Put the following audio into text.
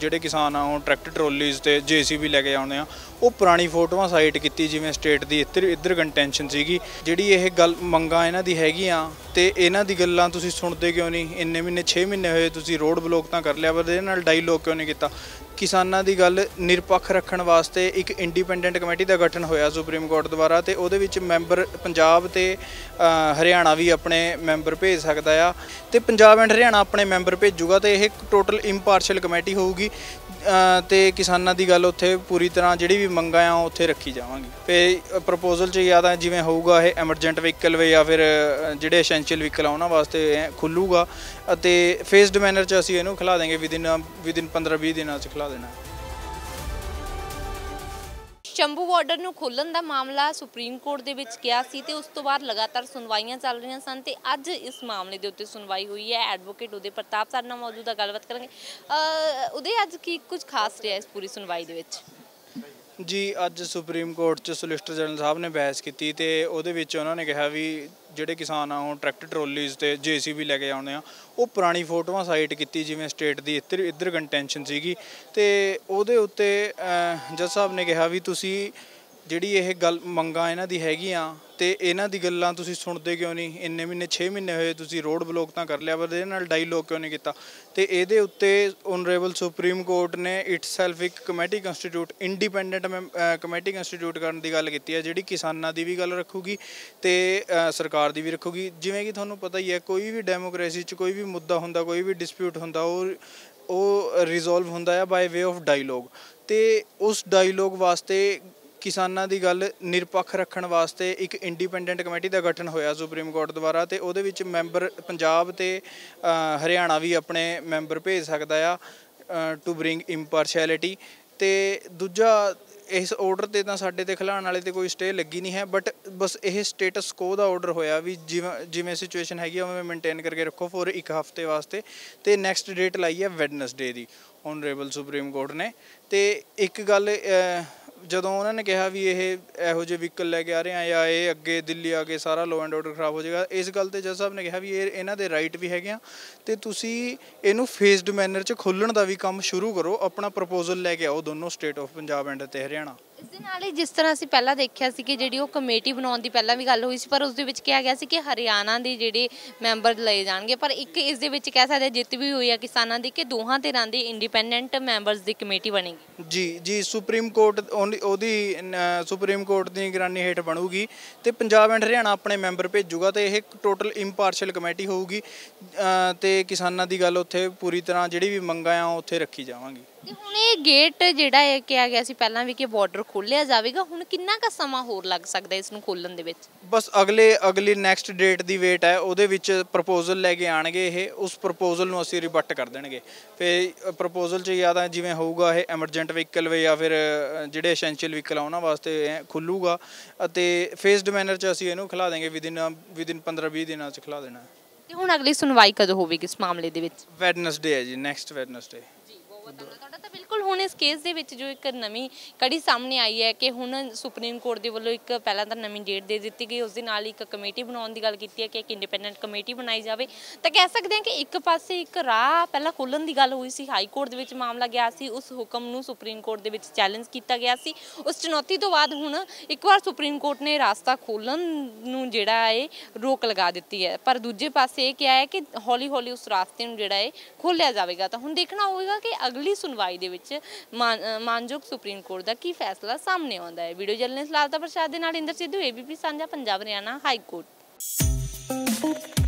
ਜਿਹੜੇ ਕਿਸਾਨ ਆ ਉਹ ਟਰੈਕਟਰ ਟਰੋਲੀਜ਼ ਤੇ JCB ਲੈ ਕੇ ਆਉਂਦੇ ਆ ਉਹ ਪੁਰਾਣੀ ਫੋਟੋਆਂ ਸਾਈਟ ਕੀਤੀ ਜਿਵੇਂ ਸਟੇਟ ਦੀ ਇੱਧਰ ਕੰਟੈਂਸ਼ਨ ਸੀਗੀ ਜਿਹੜੀ ਇਹ ਗੱਲ ਮੰਗਾਂ ਇਹਨਾਂ ਦੀ ਹੈਗੀਆਂ ਤੇ ਇਹਨਾਂ ਦੀ ਗੱਲਾਂ ਤੁਸੀਂ ਸੁਣਦੇ ਕਿਉਂ ਨਹੀਂ ਇੰਨੇ ਮਹੀਨੇ 6 ਮਹੀਨੇ ਹੋਏ ਤੁਸੀਂ ਰੋਡ ਬਲੌਕ ਤਾਂ ਕਰ ਲਿਆ ਪਰ ਇਹਦੇ ਨਾਲ ਡਾਇਲੋਗ ਕਿਉਂ ਨਹੀਂ ਕੀਤਾ। ਕਿਸਾਨਾਂ ਦੀ ਗੱਲ ਨਿਰਪੱਖ ਰੱਖਣ ਵਾਸਤੇ ਇੱਕ ਇੰਡੀਪੈਂਡੈਂਟ ਕਮੇਟੀ ਦਾ ਗਠਨ ਹੋਇਆ ਸੁਪਰੀਮ ਕੋਰਟ ਦੁਆਰਾ ਤੇ ਉਹਦੇ ਵਿੱਚ ਮੈਂਬਰ ਪੰਜਾਬ ਤੇ ਹਰਿਆਣਾ ਵੀ ਆਪਣੇ ਮੈਂਬਰ ਭੇਜ ਸਕਦਾ ਆ ਤੇ ਪੰਜਾਬ ਐਂਡ ਹਰਿਆਣਾ ਆਪਣੇ ਮੈਂਬਰ ਭੇਜੂਗਾ ਤੇ ਇਹ ਟੋਟਲ ਇੰਪਾਰਸ਼ਲ ਕਮੇਟੀ ਹੋਊਗੀ ਤੇ ਕਿਸਾਨਾਂ ਦੀ ਗੱਲ ਉੱਥੇ ਪੂਰੀ ਤਰ੍ਹਾਂ ਜਿਹੜੀ ਵੀ ਮੰਗਾਂ ਆ ਉੱਥੇ ਰੱਖੀ ਜਾਵਾਂਗੀ। ਤੇ ਪ੍ਰਪੋਜ਼ਲ 'ਚ ਯਾਦ ਆ ਜਿਵੇਂ ਹੋਊਗਾ ਇਹ ਐਮਰਜੈਂਟ ਵਹੀਕਲ ਵੇ ਜਾਂ ਫਿਰ ਜਿਹੜੇ ਐਸੈਂਸ਼ੀਅਲ ਵਹੀਕਲ ਆ ਉਹਨਾਂ ਵਾਸਤੇ ਖੁੱਲੂਗਾ ਅਤੇ ਫੇਸਡ ਮੈਨਰ 'ਚ ਅਸੀਂ ਇਹਨੂੰ ਖਿਲਾ ਦੇਂਗੇ ਵਿਦਿਨ 15-20 ਦਿਨਾਂ 'ਚ ਖਿਲਾ ਦੇਣਾ। ਸ਼ੰਭੂ ਬਾਰਡਰ ਨੂੰ ਖੋਲ੍ਹਣ ਦਾ ਮਾਮਲਾ ਸੁਪਰੀਮ ਕੋਰਟ ਦੇ ਵਿੱਚ ਗਿਆ ਸੀ ਤੇ ਉਸ ਤੋਂ ਬਾਅਦ ਲਗਾਤਾਰ ਸੁਣਵਾਈਆਂ ਚੱਲ ਰਹੀਆਂ ਸਨ ਤੇ ਅੱਜ ਇਸ ਮਾਮਲੇ ਦੇ ਉੱਤੇ ਸੁਣਵਾਈ ਹੋਈ ਹੈ। ਐਡਵੋਕੇਟ ਉਦੇ ਪ੍ਰਤਾਪ ਸਾਡੇ ਨਾਲ ਮੌਜੂਦ ਆ, ਗੱਲਬਾਤ ਕਰਾਂਗੇ। ਉਦੇ ਅੱਜ ਕੀ ਕੁਝ ਖਾਸ ਰਿਹਾ ਇਸ ਪੂਰੀ ਸੁਣਵਾਈ ਦੇ ਵਿੱਚ? ਜੀ ਅੱਜ ਸੁਪਰੀਮ ਕੋਰਟ 'ਚ ਸੋਲਿਸਿਟਰ ਜਨਰਲ ਸਾਹਿਬ ਨੇ ਬਹਿਸ ਕੀਤੀ ਤੇ ਉਹਦੇ ਵਿੱਚ ਉਹਨਾਂ ਨੇ ਕਿਹਾ ਵੀ ਜਿਹੜੇ ਕਿਸਾਨ ਆ ਉਹ ਟਰੈਕਟਰ ਟਰੋਲੀਜ਼ ਤੇ JCB ਲੈ ਕੇ ਆਉਂਦੇ ਆ ਉਹ ਪੁਰਾਣੀ ਫੋਟੋਆਂ ਸਾਈਟ ਕੀਤੀ ਜਿਵੇਂ ਸਟੇਟ ਦੀ ਇੱਧਰ ਕੰਟੈਂਸ਼ਨ ਸੀਗੀ ਤੇ ਉਹਦੇ ਉੱਤੇ ਜੱਜ ਸਾਹਿਬ ਨੇ ਕਿਹਾ ਵੀ ਤੁਸੀਂ ਜਿਹੜੀ ਇਹ ਗੱਲ ਮੰਗਾਂ ਇਹਨਾਂ ਦੀ ਹੈਗੀਆਂ ਤੇ ਇਹਨਾਂ ਦੀ ਗੱਲਾਂ ਤੁਸੀਂ ਸੁਣਦੇ ਕਿਉਂ ਨਹੀਂ ਇੰਨੇ ਮਹੀਨੇ 6 ਮਹੀਨੇ ਹੋਏ ਤੁਸੀਂ ਰੋਡ ਬਲੌਕ ਤਾਂ ਕਰ ਲਿਆ ਪਰ ਇਹਦੇ ਨਾਲ ਡਾਇਲੋਗ ਕਿਉਂ ਨਹੀਂ ਕੀਤਾ। ਤੇ ਇਹਦੇ ਉੱਤੇ ਓਨਰੇਬਲ ਸੁਪਰੀਮ ਕੋਰਟ ਨੇ ਇਟਸੈਲਫ ਇੱਕ committee constitute independent committee constitute ਕਰਨ ਦੀ ਗੱਲ ਕੀਤੀ ਹੈ ਜਿਹੜੀ ਕਿਸਾਨਾਂ ਦੀ ਵੀ ਗੱਲ ਰੱਖੂਗੀ ਤੇ ਸਰਕਾਰ ਦੀ ਵੀ ਰੱਖੂਗੀ। ਜਿਵੇਂ ਕਿ ਤੁਹਾਨੂੰ ਪਤਾ ਹੀ ਹੈ ਕੋਈ ਵੀ ਡੈਮੋਕ੍ਰੇਸੀ 'ਚ ਕੋਈ ਵੀ ਮੁੱਦਾ ਹੁੰਦਾ ਕੋਈ ਵੀ ਡਿਸਪਿਊਟ ਹੁੰਦਾ ਉਹ ਰਿਜ਼ੋਲਵ ਹੁੰਦਾ ਹੈ ਬਾਏ ਵੇ ਆਫ ਡਾਇਲੋਗ ਤੇ ਉਸ ਡਾਇਲੋਗ ਵਾਸਤੇ ਕਿਸਾਨਾਂ ਦੀ ਗੱਲ ਨਿਰਪੱਖ ਰੱਖਣ ਵਾਸਤੇ ਇੱਕ ਇੰਡੀਪੈਂਡੈਂਟ ਕਮੇਟੀ ਦਾ ਗਠਨ ਹੋਇਆ ਸੁਪਰੀਮ ਕੋਰਟ ਦੁਆਰਾ ਤੇ ਉਹਦੇ ਵਿੱਚ ਮੈਂਬਰ ਪੰਜਾਬ ਤੇ ਹਰਿਆਣਾ ਵੀ ਆਪਣੇ ਮੈਂਬਰ ਭੇਜ ਸਕਦਾ ਆ ਟੂ ਬ੍ਰਿੰਗ ਇੰਪਾਰਸ਼ੈਲਿਟੀ। ਤੇ ਦੂਜਾ ਇਸ ਆਰਡਰ ਤੇ ਤਾਂ ਸਾਡੇ ਤੇ ਖਿਲਾਉਣ ਵਾਲੇ ਤੇ ਕੋਈ ਸਟੇ ਲੱਗੀ ਨਹੀਂ ਹੈ ਬਟ ਬਸ ਇਹ ਸਟੇਟਸ ਕੋ ਦਾ ਆਰਡਰ ਹੋਇਆ ਵੀ ਜਿਵੇਂ ਸਿਚੁਏਸ਼ਨ ਹੈਗੀ ਉਵੇਂ ਮੇਨਟੇਨ ਕਰਕੇ ਰੱਖੋ ਫੋਰ ਇੱਕ ਹਫ਼ਤੇ ਵਾਸਤੇ ਤੇ ਨੈਕਸਟ ਡੇਟ ਲਾਈ ਹੈ ਵੈਡਨਸਡੇ ਦੀ ਓਨਰੇਬਲ ਸੁਪਰੀਮ ਕੋਰਟ ਨੇ। ਤੇ ਇੱਕ ਗੱਲ ਜਦੋਂ ਉਹਨਾਂ ਨੇ ਕਿਹਾ ਵੀ ਇਹ ਇਹੋ ਜਿਹੇ ਵਹੀਕਲ ਲੈ ਕੇ ਆ ਰਹੇ ਆ ਜਾਂ ਇਹ ਅੱਗੇ ਦਿੱਲੀ ਆ ਕੇ ਸਾਰਾ ਲੋ ਐਂਡ ਆਰਡਰ ਖਰਾਬ ਹੋ ਜਾਏਗਾ ਇਸ ਗੱਲ ਤੇ ਜੱਜ ਸਾਹਿਬ ਨੇ ਕਿਹਾ ਵੀ ਇਹਨਾਂ ਦੇ ਰਾਈਟ ਵੀ ਹੈਗੇ ਆ ਤੇ ਤੁਸੀਂ ਇਹਨੂੰ ਫੇਸਡ ਮੈਨਰ 'ਚ ਖੋਲ੍ਹਣ ਦਾ ਵੀ ਕੰਮ ਸ਼ੁਰੂ ਕਰੋ ਆਪਣਾ ਪ੍ਰਪੋਜ਼ਲ ਲੈ ਕੇ ਆਓ ਦੋਨੋਂ ਸਟੇਟ ਆਫ ਪੰਜਾਬ ਐਂਡ ਤੇ ਹਰਿਆਣਾ। ਇਸ ਦੇ ਨਾਲ ਹੀ ਜਿਸ ਤਰ੍ਹਾਂ ਅਸੀਂ ਪਹਿਲਾਂ ਦੇਖਿਆ ਸੀ ਕਿ ਜਿਹੜੀ ਉਹ ਕਮੇਟੀ ਬਣਾਉਣ ਦੀ ਪਹਿਲਾਂ ਵੀ ਗੱਲ ਹੋਈ ਸੀ ਪਰ ਉਸ ਦੇ ਵਿੱਚ ਕਿਹਾ ਗਿਆ ਸੀ ਕਿ ਹਰਿਆਣਾ ਦੇ ਜਿਹੜੇ ਮੈਂਬਰ ਲਏ ਜਾਣਗੇ ਪਰ ਇੱਕ ਇਸ ਦੇ ਵਿੱਚ ਕਹਿ ਸਕਦੇ ਜਿੱਤ ਵੀ ਹੋਈ ਆ ਕਿਸਾਨਾਂ ਦੀ ਕਿ ਦੋਹਾਂ ਧਿਰਾਂ ਦੀ ਇੰਡੀਪੈਂਡੈਂਟ ਮੈਂਬਰਸ ਦੀ ਕਮੇਟੀ ਬਣੇਗੀ। ਜੀ ਸੁਪਰੀਮ ਕੋਰਟ ਉਹਦੀ ਸੁਪਰੀਮ ਕੋਰਟ ਦੀ ਨਿਗਰਾਨੀ ਹੇਠ ਬਣੂਗੀ ਤੇ ਪੰਜਾਬ ਐਂਡ ਹਰਿਆਣਾ ਆਪਣੇ ਮੈਂਬਰ ਭੇਜੂਗਾ ਤੇ ਇਹ ਟੋਟਲ ਇੰਪਾਰਸ਼ਲ ਕਮੇਟੀ ਹੋਊਗੀ ਤੇ ਕਿਸਾਨਾਂ ਦੀ ਗੱਲ ਉੱਥੇ ਪੂਰੀ ਤਰ੍ਹਾਂ ਜਿਹੜੀ ਵੀ ਮੰਗਾਂ ਆ ਉੱਥੇ ਰੱਖੀ ਜਾਵਾਂਗੀ। ਤੇ ਹੁਣ ਇਹ ਗੇਟ ਜਿਹੜਾ ਇਹ ਕਿਹਾ ਗਿਆ ਸੀ ਪਹਿਲਾਂ ਵੀ ਕਿ ਬਾਰਡਰ ਖੋਲ੍ਹਿਆ ਜਾਵੇਗਾ ਹੁਣ ਕਿੰਨਾ ਕੁ ਸਮਾਂ ਹੋਰ ਲੱਗ ਸਕਦਾ ਇਸ ਨੂੰ ਖੋਲ੍ਹਣ ਦੇ ਵਿੱਚ? ਬਸ ਅਗਲੀ ਨੈਕਸਟ ਡੇਟ ਦੀ ਵੇਟ ਹੈ ਉਹਦੇ ਵਿੱਚ ਪ੍ਰਪੋਜ਼ਲ ਲੈ ਕੇ ਆਣਗੇ ਇਹ ਉਸ ਪ੍ਰਪੋਜ਼ਲ ਨੂੰ ਅਸੀਂ ਰਿਬੱਟ ਕਰ ਦੇਣਗੇ। ਫਿਰ ਪ੍ਰਪੋਜ਼ਲ 'ਚ ਯਾਦ ਆ ਜਿਵੇਂ ਹੋਊਗਾ ਇਹ ਐਮਰਜੈਂਟ ਵਹੀਕਲ ਵੇ ਜਾਂ ਫਿਰ ਜਿਹੜੇ ਐਸੈਂਸ਼ੀਅਲ ਵਹੀਕਲ ਆ ਉਹਨਾਂ ਵਾਸਤੇ ਖੁੱਲੂਗਾ ਅਤੇ ਫੇਸਡ ਮੈਨਰ 'ਚ ਅਸੀਂ ਇਹਨੂੰ ਖਿਲਾ ਦੇਂਗੇ ਵਿਦਿਨ 15-20 ਦਿਨਾਂ 'ਚ ਖਿਲਾ ਦੇਣਾ। ਤੇ ਹੁਣ ਅਗਲੀ ਸੁਣਵਾਈ ਕਦੋਂ ਹੋਵੇਗੀ ਇਸ ਮਾਮਲੇ ਦੇ ਵਿੱਚ? ਵੈਡਨਸਡੇ ਹੈ ਜੀ ਨੈਕਸਟ ਵੈਡਨਸਡੇ। ਤੁਹਾਡਾ ਤਾਂ ਬਿਲਕੁਲ ਹੁਣ ਇਸ ਕੇਸ ਦੇ ਵਿੱਚ ਜੋ ਇੱਕ ਨਵੀਂ ਕੜੀ ਸਾਹਮਣੇ ਆਈ ਹੈ ਕਿ ਹੁਣ ਸੁਪਰੀਮ ਕੋਰਟ ਦੇ ਵੱਲੋਂ ਇੱਕ ਪਹਿਲਾਂ ਤਾਂ ਨਵੀਂ ਡੇਟ ਦੇ ਦਿੱਤੀ ਗਈ ਉਸ ਦੇ ਨਾਲ ਇੱਕ ਕਮੇਟੀ ਬਣਾਉਣ ਦੀ ਗੱਲ ਕੀਤੀ ਹੈ ਕਿ ਇੱਕ ਇੰਡੀਪੈਂਡੈਂਟ ਕਮੇਟੀ ਬਣਾਈ ਜਾਵੇ ਤਾਂ ਕਹਿ ਸਕਦੇ ਹਾਂ ਕਿ ਇੱਕ ਪਾਸੇ ਇੱਕ ਰਾਹ ਪਹਿਲਾਂ ਖੋਲ੍ਹਣ ਦੀ ਗੱਲ ਹੋਈ ਸੀ ਹਾਈ ਕੋਰਟ ਦੇ ਵਿੱਚ ਮਾਮਲਾ ਗਿਆ ਸੀ ਉਸ ਹੁਕਮ ਨੂੰ ਸੁਪਰੀਮ ਕੋਰਟ ਦੇ ਵਿੱਚ ਚੈਲੰਜ ਕੀਤਾ ਗਿਆ ਸੀ ਉਸ ਚੁਣੌਤੀ ਤੋਂ ਬਾਅਦ ਹੁਣ ਇੱਕ ਵਾਰ ਸੁਪਰੀਮ ਕੋਰਟ ਨੇ ਰਾਸਤਾ ਖੋਲ੍ਹਣ ਨੂੰ ਜਿਹੜਾ ਹੈ ਰੋਕ ਲਗਾ ਦਿੱਤੀ ਹੈ ਪਰ ਦੂਜੇ ਪਾਸੇ ਇਹ ਕਿਹਾ ਹੈ ਕਿ ਹੌਲੀ ਹੌਲੀ ਉਸ ਰਾਸਤੇ ਨੂੰ ਜਿਹੜਾ ਹੈ ਖੋਲ੍ਹਿਆ ਜਾਵੇਗਾ। ਤਾਂ ਹੁਣ ਦੇਖਣਾ ਹੋਵੇਗਾ ਕਿ ਅਗਲੀ ਸੁਣਵਾਈ ਦੇ ਵਿੱਚ ਮਾਨਯੋਗ ਸੁਪਰੀਮ ਕੋਰਟ ਦਾ ਕੀ ਫੈਸਲਾ ਸਾਹਮਣੇ ਆਉਂਦਾ ਹੈ। ਵੀਡੀਓ ਜਰਨਲਿਸਟ ਲਾਲਤਾ ਪ੍ਰਸਾਦ ਦੇ ਨਾਲ ਇੰਦਰ ਸਿੱਧੂ ABP ਸਾਂਝਾ ਪੰਜਾਬ ਹਰਿਆਣਾ ਹਾਈ ਕੋਰਟ।